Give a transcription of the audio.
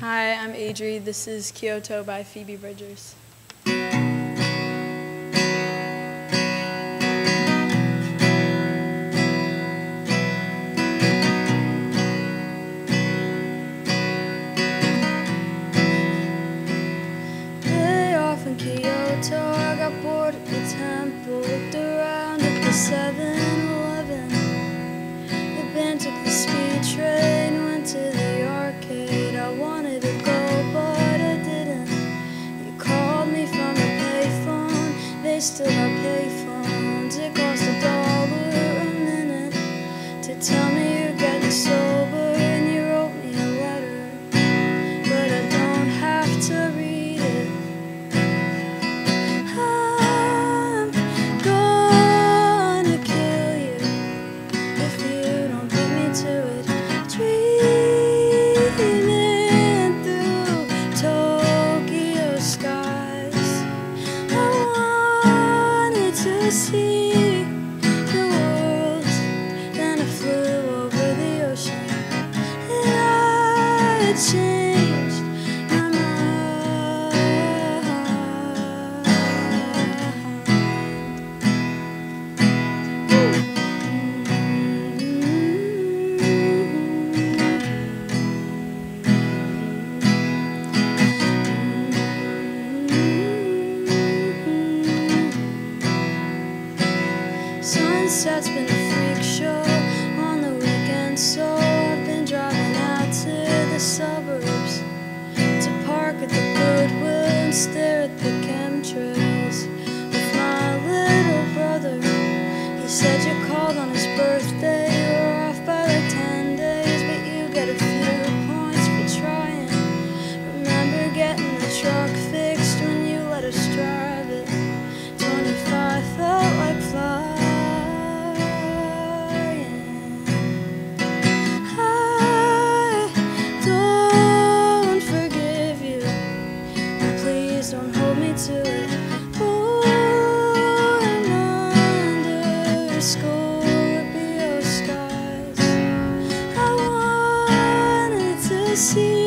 Hi, I'm Adri. This is Kyoto by Phoebe Bridgers. Day off in Kyoto, I got bored at the temple, looked around at the 7-Eleven. The band took the speed train, went to the arcade. I wanted to go, but I didn't. You called me from a payphone, they still have payphones. It cost $1 a minute to tell me you're getting sober, and you wrote me a letter, but I don't have to read it. I'm gonna kill you if you don't beat me to it. Dreaming through Tokyo skies, I wanted to see the world. Then I flew over the ocean, and I changed my mind. Sunset's been a freak show on the weekend, so I've been driving out to the suburbs to park at the Goodwill and stare at the chemtrails with my little brother. He said you called on his birthday, you were off by like 10 days, but you get a few points for trying. Remember getting the truck fixed when you let us drive it? 25 felt like flying. Don't hold me to it. Oh, I'm under Scorpio skies. I wanted to see